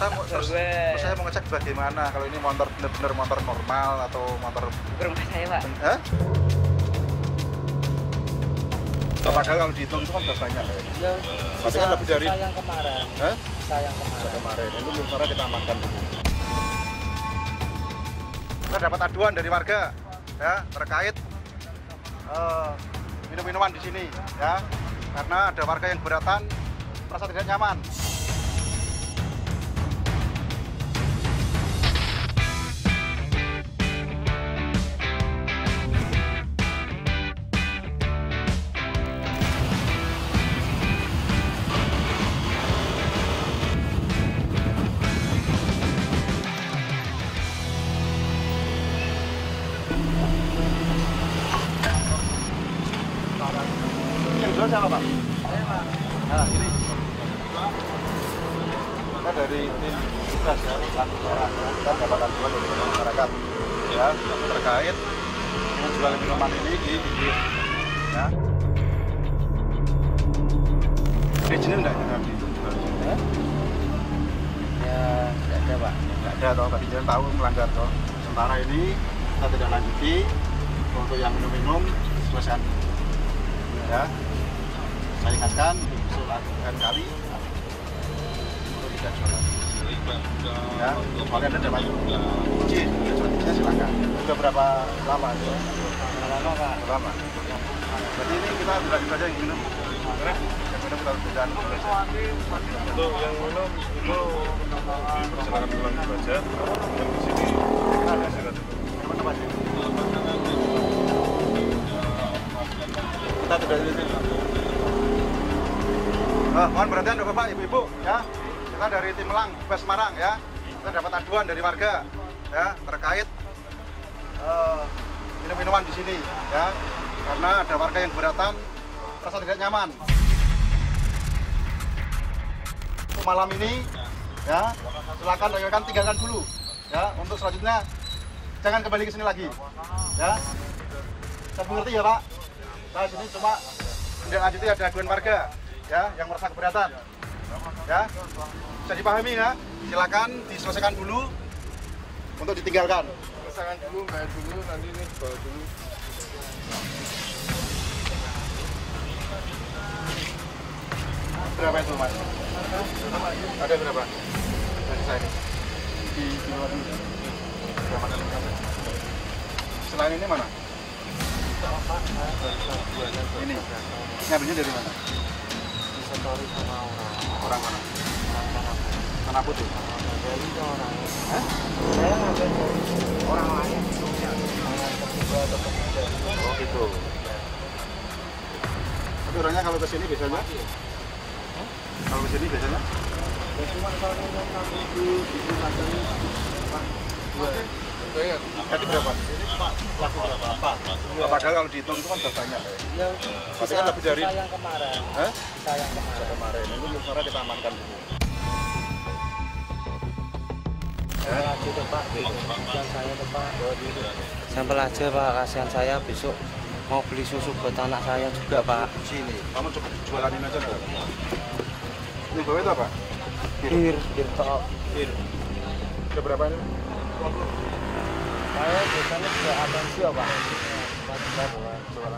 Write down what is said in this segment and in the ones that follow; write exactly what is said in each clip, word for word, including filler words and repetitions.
saya mau, terus, terus saya mau ngecek bagaimana kalau ini motor benar-benar motor normal atau motor ke rumah saya, Pak. Eh? Padahal kalau dihitung itu kan udah banyak ya. Ya, tapi kan lebih dari saya yang kemarin. Hah? Saya yang kemarin. Saya kemarin. Itu sementara kita amankan dulu. Kita dapat aduan dari warga ya terkait uh, minum-minuman di sini ya. Karena ada warga yang keberatan merasa tidak nyaman. Siapa Pak? Saya Pak. Nah ini kita dari tim tugas ya, laku merah kita dapat aduan dari masyarakat ya terkait menjual minuman ini di pinggir ya. Izinnya enggak ada di ya? Ya, tidak ada Pak. Enggak ada toh, tadi jangan tahu melanggar toh. Sementara ini kita tidak lanjuti untuk yang minum-minum selesai ya. Saya ingatkan besok lakukan kali untuk tidak jualan ya, kecuali Anda dapat izin, izin silakan. Sudah berapa lama itu? Lama Pak. Lama. Jadi ini kita berarti saja yang minum yang minum kita berikan untuk yang minum itu dipersilakan pulang saja. Yang di sini ada silakan teman-teman kita sudah di sini. Uh, mohon perhatian Bapak, Ibu-ibu ya. Kita dari tim Melang, Bes Semarang ya. Kita dapat aduan dari warga ya terkait uh, minum-minuman di sini ya. Karena ada warga yang keberatan merasa tidak nyaman. Untuk malam ini ya, silakan rekan tinggalkan dulu ya. Untuk selanjutnya jangan kembali ke sini lagi ya. Saya mengerti ya Pak. Nah, sini cuma tidak lanjuti ada aduan warga ya yang merasa keberatan ya, bisa dipahami ya, silakan diselesaikan dulu untuk ditinggalkan. selesaikan dulu, bayar dulu, nanti ini bawa dulu. Berapa itu Mas? Ada berapa? Dari saya ini di luar ini berapa kali berapa? Selain ini mana? Ini ngambilnya dari mana? Disetori sama orang. Orang mana? Tanah Putih? Dari orang. Hah? Saya ngambil dari orang lain. Orang ketiga atau ketiga. Oh gitu. Tapi orangnya kalau ke sini biasanya? Kalau ke sini biasanya? Ya cuma kalau yang kami di di London dua. Tadi berapa? Laku berapa? Empat. Ya, padahal kalau dihitung itu kan udah banyak ya. Ya, Tapi kan lebih dari sisa yang kemarin. Hah? Sisa yang kemarin. Kemarin itu sementara kita amankan dulu. Sampel aja tuh Pak, kasihan saya tuh Pak. Sampel aja Pak, kasihan saya besok mau beli susu buat anak saya juga Pak. Sini, kamu coba jualanin aja nggak? Ini bawa itu apa? Bir, bir tok. Bir. Udah berapa ini? Saya biasanya juga atensi ya Pak. Jualan.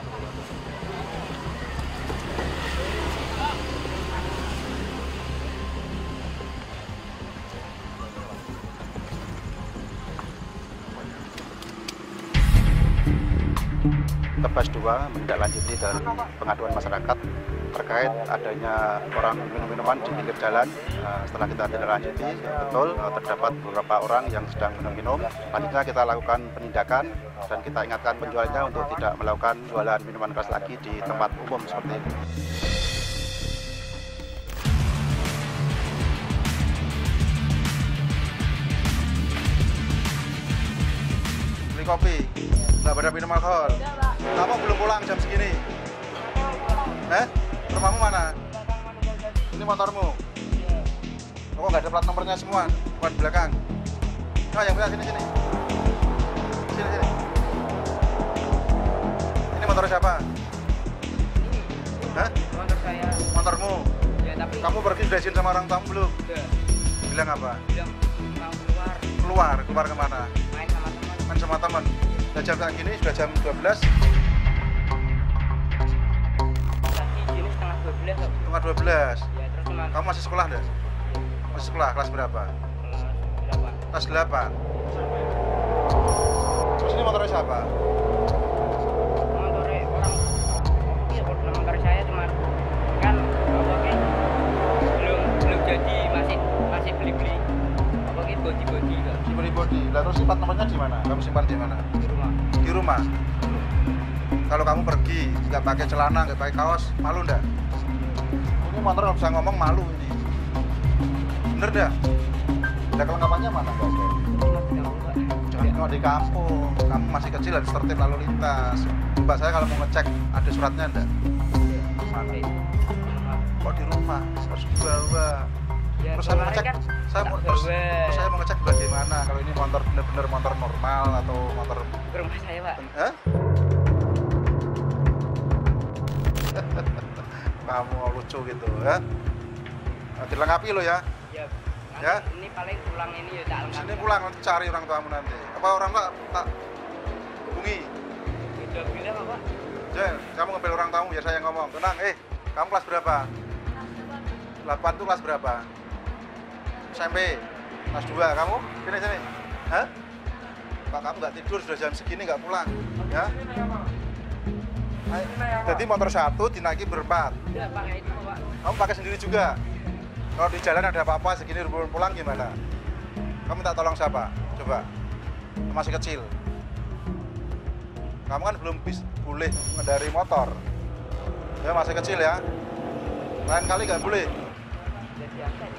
Tebas dua menindaklanjuti dari pengaduan masyarakat terkait adanya orang minum-minuman di pinggir jalan. Nah, setelah kita tindak-lanjuti betul terdapat beberapa orang yang sedang minum-minum. Selanjutnya kita lakukan penindakan dan kita ingatkan penjualnya untuk tidak melakukan jualan minuman keras lagi di tempat umum seperti ini. Beli kopi, nggak pada minum alkohol. Kamu belum pulang jam segini? Eh? Rumahmu mana? Ini motormu? Oh, nggak ada plat nomornya semua, bukan di belakang. Oh, yang punya sini sini. Sini sini. Ini motor siapa? Hah? Motor saya. Motormu? Ya tapi Kamu pergi udah izin sama orang tamu belum? udah. Bilang apa? Bilang mau keluar, Keluar, keluar kemana? main sama teman. Main sama teman. Udah jam kayak gini, sudah jam dua belas. Tadi gini setengah dua belas. Setengah dua belas. Ya terus cuma Kamu masih sekolah deh? Masih sekolah, kelas berapa? berapa? Kelas delapan. Terus ini motornya siapa? Motornya orang. Iya, kalau motor saya cuma kan motornya belum belum jadi, masih masih beli-beli. Motornya body-body kok Di body body. Lah terus simpan nomornya di mana? Kamu simpan di mana? di rumah. Di rumah. Kalau kamu pergi nggak pakai celana, nggak pakai kaos, malu ndak? Ini motor nggak bisa ngomong, malu ini. Bener dah. Ada kelengkapannya mana guys? Cuma di kampung, Pak. Jangan kalau di kampung, kamu masih kecil harus tertib lalu lintas. Coba saya kalau mau ngecek ada suratnya enggak? Mana? Di rumah. Kok di rumah? Harus dibawa. Ya, Terus saya mau kemarin ngecek, kan saya mau tak terus, bawa terus saya mau ngecek bagaimana kalau ini motor bener-bener motor normal atau motor ke rumah saya, Pak. Hah? Kamu lucu gitu ya. Nah, dilengkapi lo ya. Ya. Ya? Nanti ini paling pulang ini ya tak lengkap. Sini pulang nanti cari orang tuamu nanti. Apa orang tua tak hubungi? Udah bilang apa? Jen, kamu ngambil orang tamu biar saya ngomong. Tenang, eh, kamu kelas berapa? delapan tuh kelas berapa? S M P. Kelas dua, kamu? Sini, sini. Hah? Pak, kamu nggak tidur, sudah jam segini nggak pulang. Ya? Ayo. Jadi motor satu dinaiki berempat. Udah pakai itu, Pak. Kamu pakai sendiri juga. Kalau di jalan ada apa-apa segini belum pulang gimana? Kamu minta tolong siapa? Coba. Masih kecil. Kamu kan belum bis, boleh mengendari motor. Ya masih kecil ya. Lain kali nggak boleh. Jadi apa ya?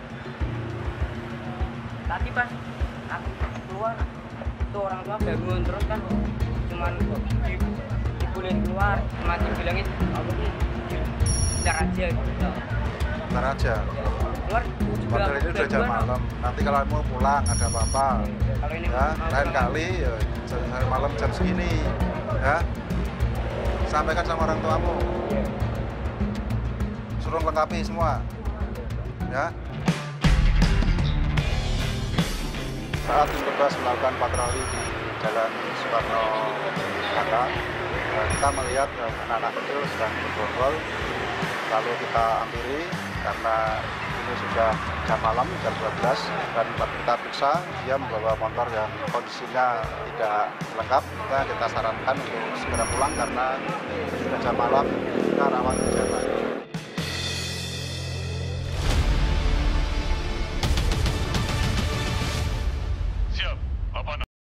Tadi pas aku keluar, tuh orang tua bangun terus kan cuman di, dibolehin keluar, cuma dibilangin aku nih bentar aja gitu. Ntar aja. Keluar juga Padahal ini udah jam gangguan, malam. Nanti kalau mau pulang ada apa-apa. Kalau ini Ya, mau lain pulang. kali ya jam malam jam segini. Ya. Sampaikan sama orang tuamu. Suruh lengkapi semua. Ya. Saat petugas melakukan patroli di Jalan Soekarno Hatta, kita melihat anak-anak kecil sedang bergerombol. Lalu kita hampiri karena ini sudah jam malam, jam dua belas, dan kita periksa dia membawa motor yang kondisinya tidak lengkap. Kita, kita sarankan untuk segera pulang karena sudah jam malam, kita rawan hujan.